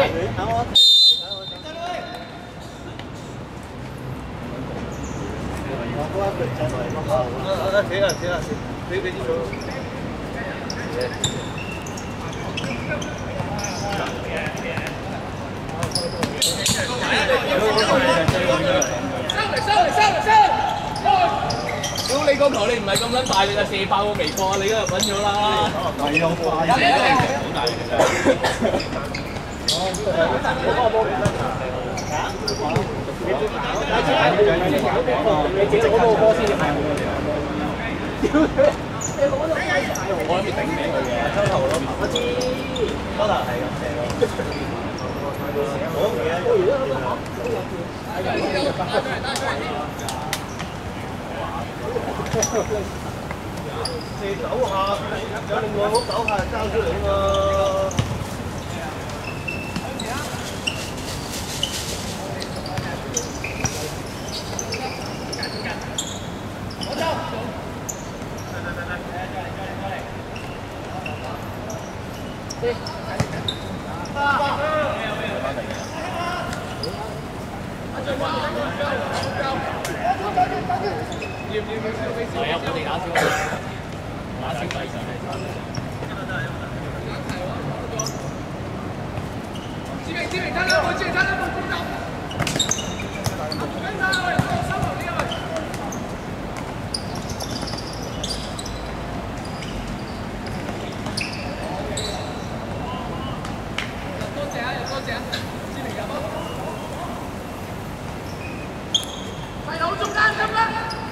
屌你個球，你唔係咁撚大，你就射爆個微博，你嗰日揾咗啦。係好快，好大嘅真係。你自己攞到個波先係。我諗住頂名佢嘅，周頭咯。我知，周頭係咁射咯。射9下，有另外嗰9下交出嚟啊嘛。係啊，我哋打少費上嚟。志明，睇兩步，志明睇兩步，公道。跟住我哋收留呢位。多謝啊，多謝啊，志明入波。係好中間咁啦。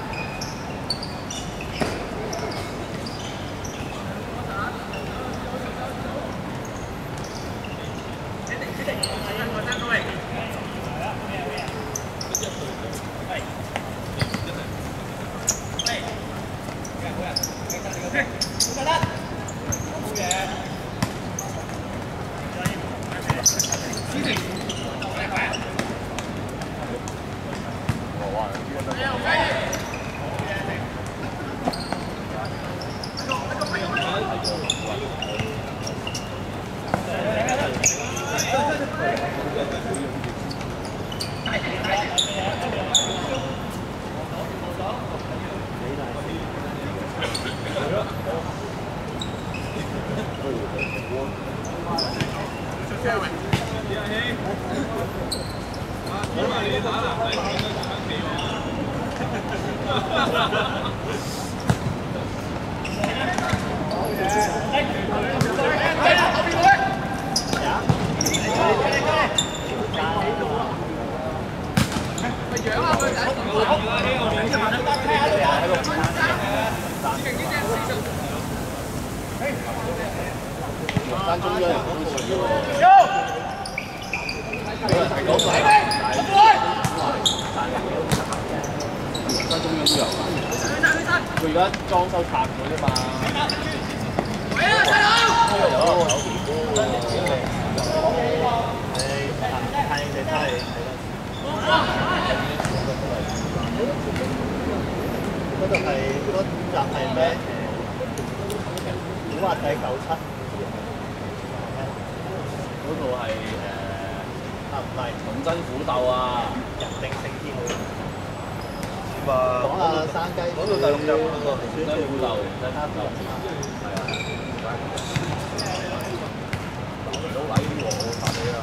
間中央人都會喎。間中央都有。佢而家裝修拆咗啫嘛。係啊，細佬。嗰度係嗰集係咩？古惑仔97。嗰度係唔係童真苦鬥啊！人定勝天喎。講下山雞。嗰度第6集嗰個童真苦鬥，真係係啊。老禮啲喎，發你啦。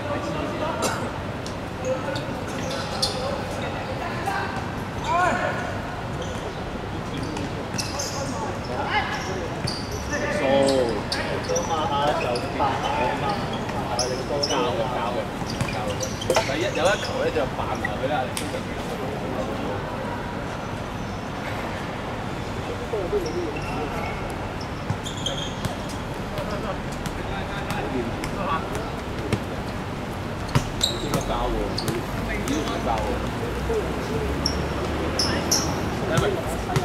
All right. 球咧就扮埋佢啦，通常。呢個教喎，呢個教喎。係咪？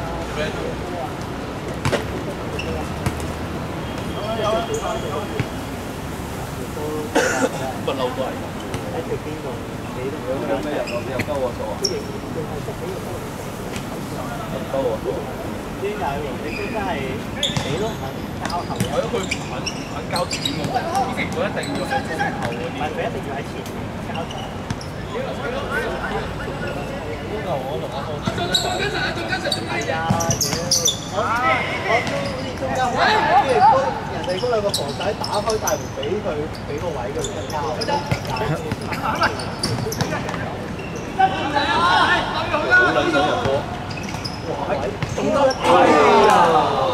不嬲都係。喺條邊度，你有咩入落？你又交我數啊？交我數。呢大陸你真係你都肯交後。係咯，佢唔肯交錢喎。之前佢一定要係中後嗰啲。唔係，佢一定要喺前交錢。呢個我同阿浩。係啊，我中間好跟住人哋嗰兩個防仔打開大門俾個位佢交。好撚想入波。哇！中得係啊！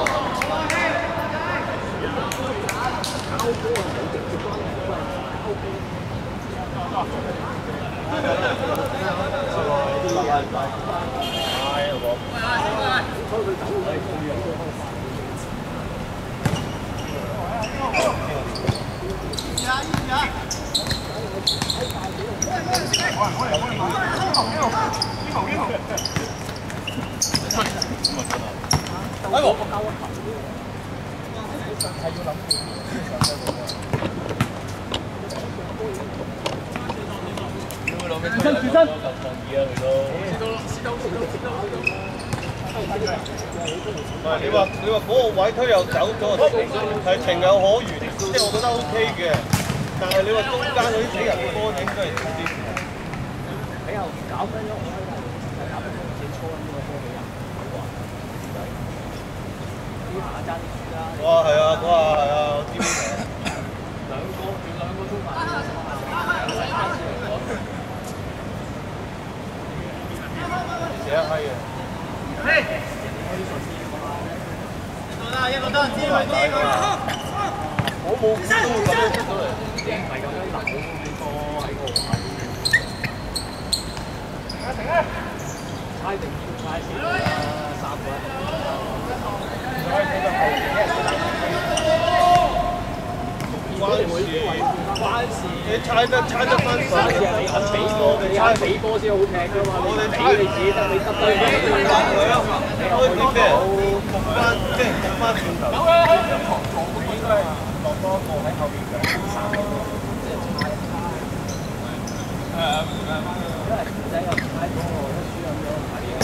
你話嗰個位推又走咗，係情有可原，即係我覺得 OK 嘅。但係你話中間嗰啲死人波應該係少啲。你又搞分咗，我係搞分咗自己初呢個波俾人。呢下爭啲輸啦！哇，係啊，嗰下係啊，我知邊個。兩個中環。寫得閪嘅。一個得，知佢知佢。我冇估到咁樣出到嚟，唔係咁樣流咁多喺個位。停啊！猜定要猜先啦，3個。猜你個後邊關事，你猜得翻手。你肯俾波，你猜俾波先好踢㗎嘛。我哋俾你自己得，你得對方對翻佢咯。你可以點嘅？復翻即係復翻轉頭。有啊，咁旁撞嗰個應該係落多一個喺後邊嘅3個，即係猜一猜。因為仔又猜咗我，一輸咁樣。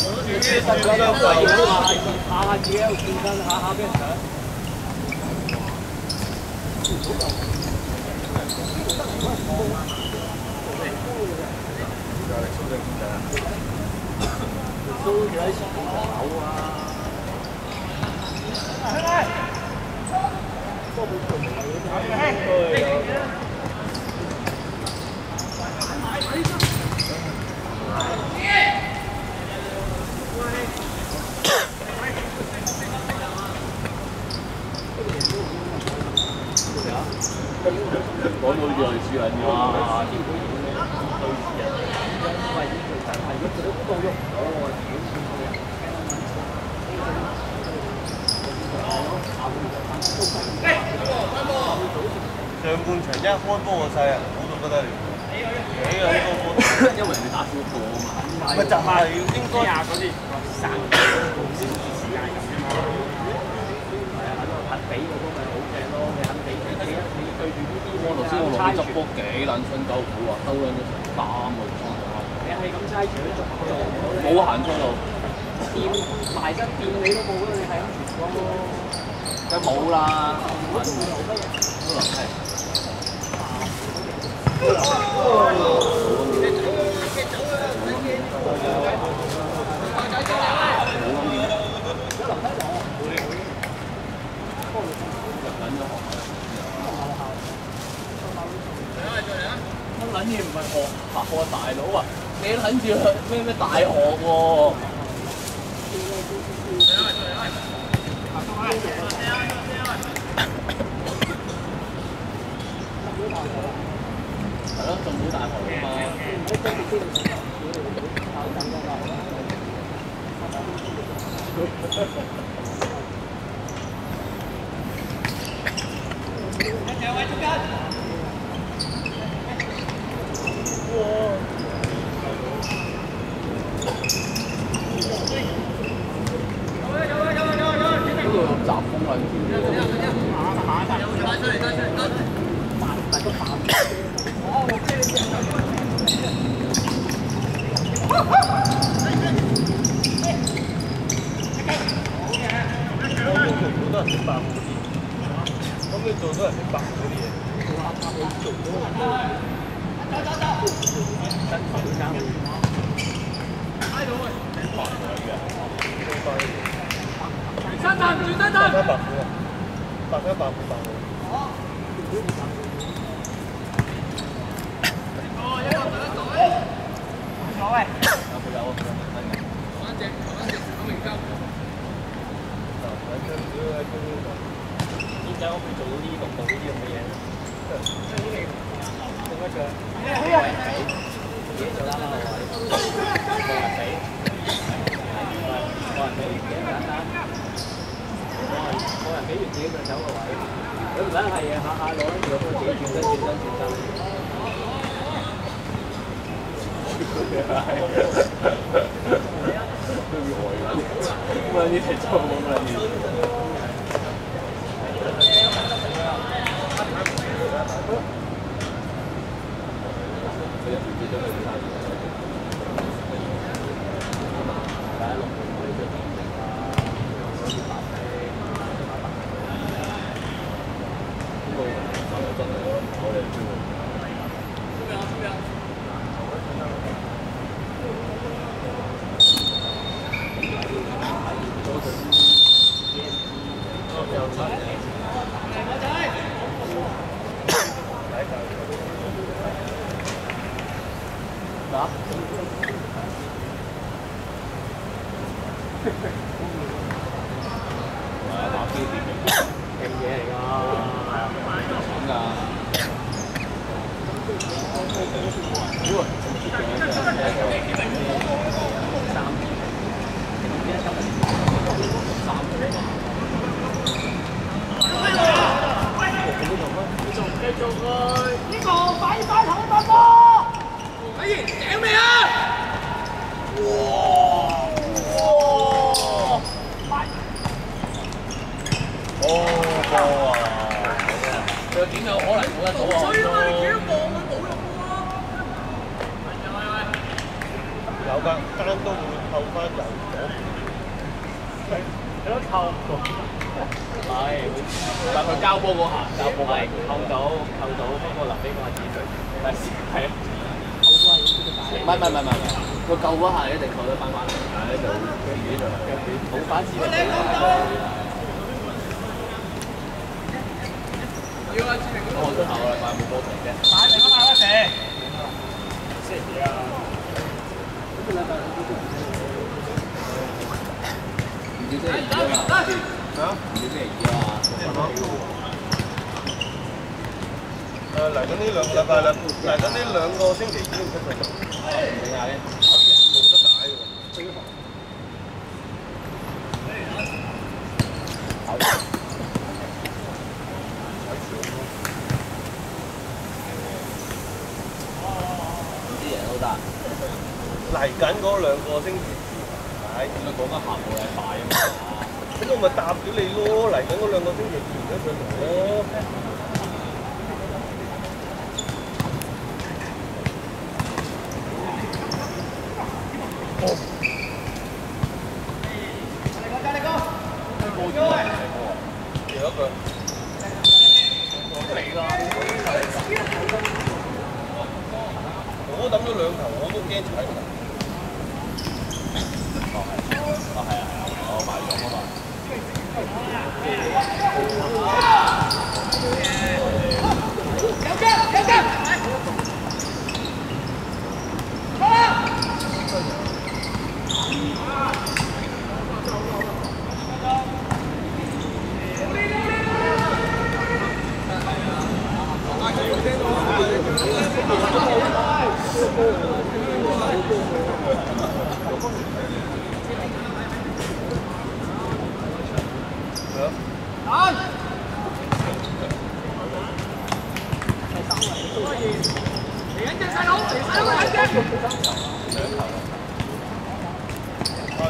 下下自己喺度轉身，下下俾人搶。蘇幾多錢樓啊？講到呢個係輸緊嘅。哇！啲會對住人，因為呢個真係喐佢都喐唔到喎，屌算數人。上半場一開波個勢啊，好到不得了。幾啊呢個波，因為人哋打少個啊嘛。咪就係應該嗰啲散先時間咁啫嘛。係啊，肯俾個都咪好正咯，你肯俾你對住呢啲。我頭先我落去執波幾撚春鳩股啊，兜撚咗成3個鐘頭。你係咁猜住都做唔到，冇行出路，掂埋身掂你都冇啦，你係咁傳光咯。梗冇啦，可能係。撚嘢唔係學大佬啊！你撚住咩大學喎？係咯，仲好大學㗎嘛！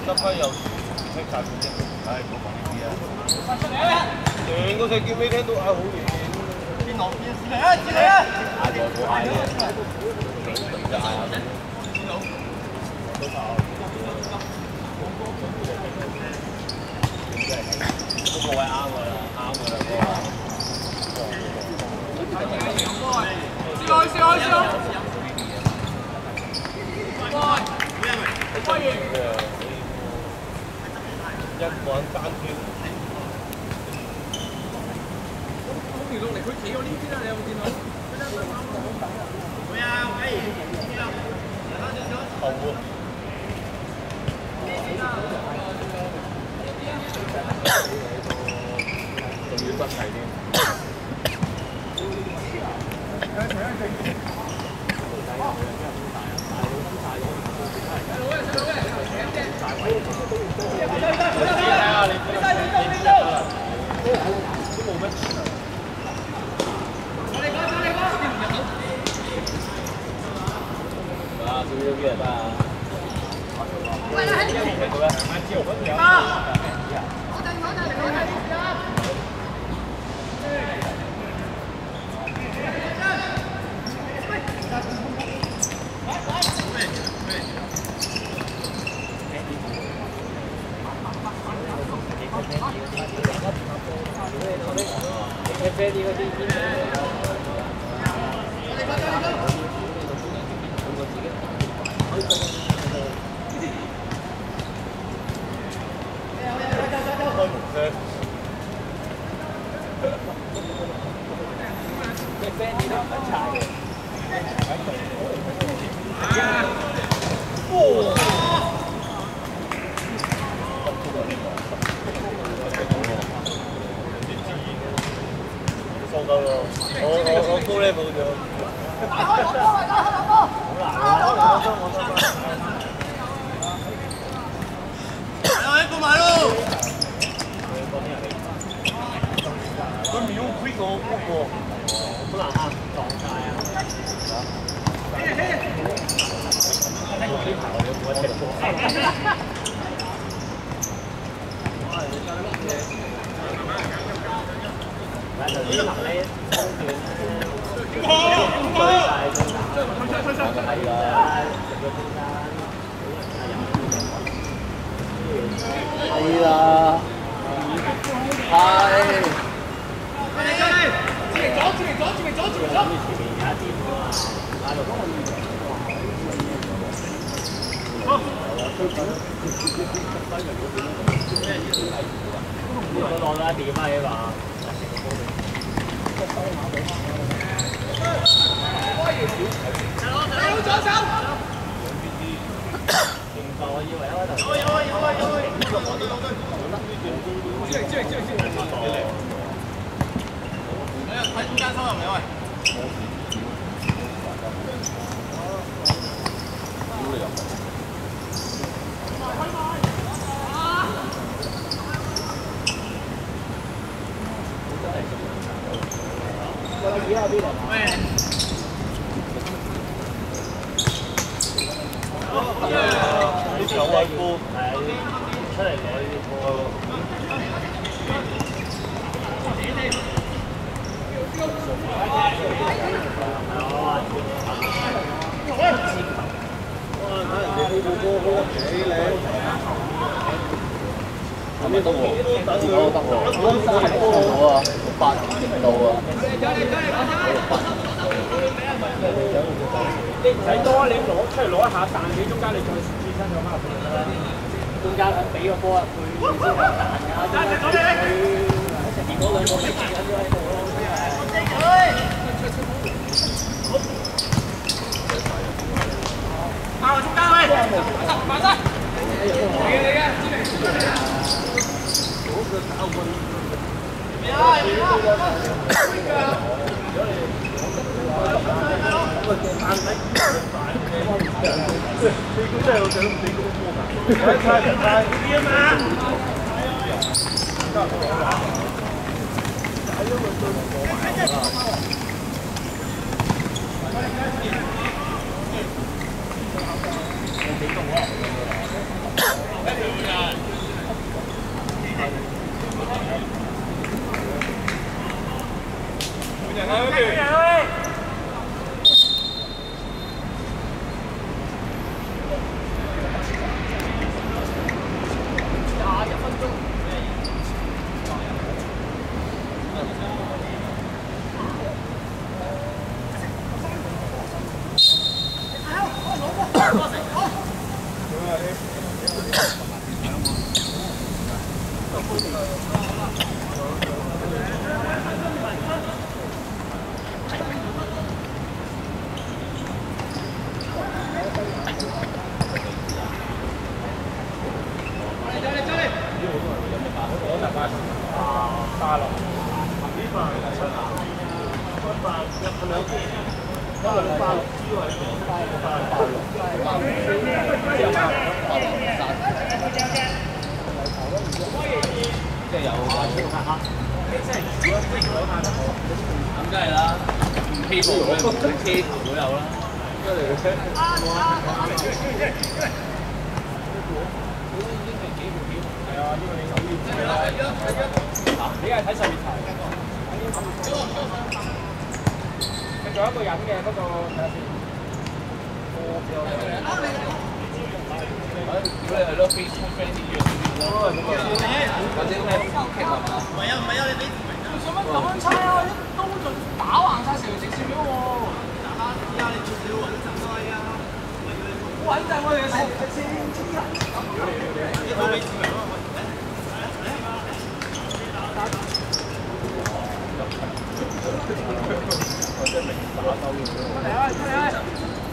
執翻又識曬佢啫，唉，唔好講呢啲啊！成個隻叫尾聽到嗌好遠，邊落邊嚟啊！接嚟啊！嗌過冇嗌嘅，就嗌下邊佬，都跑。嗰個位啱㗎啦，啱㗎啦嗰個。試開！一個人單挑。空條落嚟，佢企我呢邊啦，你有冇見到？會啊，喂，後喎。仲要真係添。我高 level 咗。好難過埋咯！佢唔用 quick 我嗰個，好難啱撞曬啊！係啦，係。攞咗一點啊！呢把。左手。我以為開頭。喺中間收入嚟喂。啲球威波係出嚟攞呢啲波。睇人哋呢部波好幾靚。咁呢度喎，得喎，30度啊，8度啊。你唔使多，你攞出嚟攞一下彈起中間，你再轉身咗翻入去啦。中間俾個波入去先有彈㗎。結果兩個逼緊咗喺度咯，爆中間喂！馬生，你嘅， 大陸。 即係有咁梗係啦，唔希望佢唔會車頭都有啦。係啊，呢個你手邊。你係睇實面題。佢仲有一個人嘅，不過睇下先。如果你係咯 Facebook friend 啲約少啲咯，或者咩 Facebook 係嘛？唔係啊，你俾做乜咁樣猜啊？一刀就打橫晒成條直線嘅喎。而家你最少揾10個啊！穩陣我哋嘅先，一刀俾字明咯。我真係明打鬥嘅。嚟啊！嚟啊！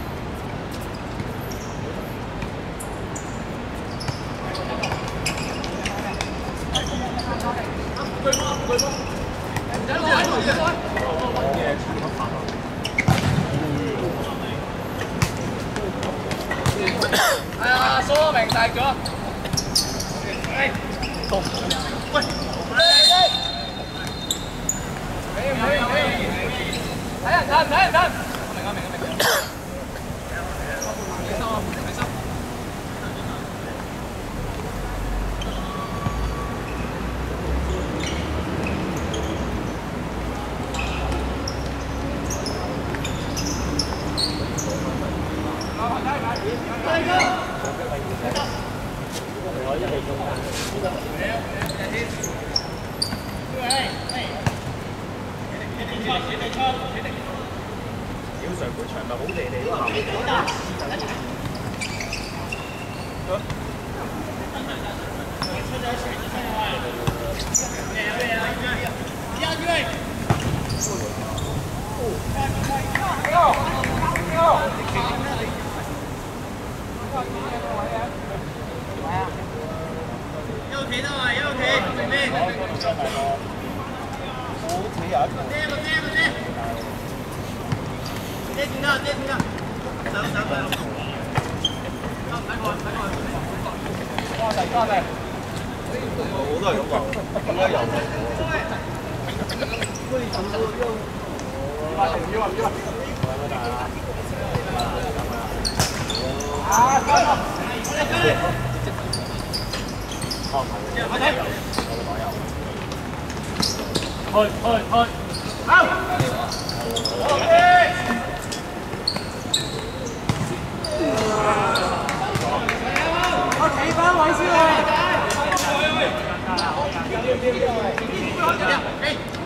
哎呀，蘇明大哥，哎，喂，睇人睇，明。屌上半場咪好地地咯，一路企得啊，一路企，咩？好企有一個。接住啦，走，翻嚟，我都係咁講，點解又係我企翻位先啊！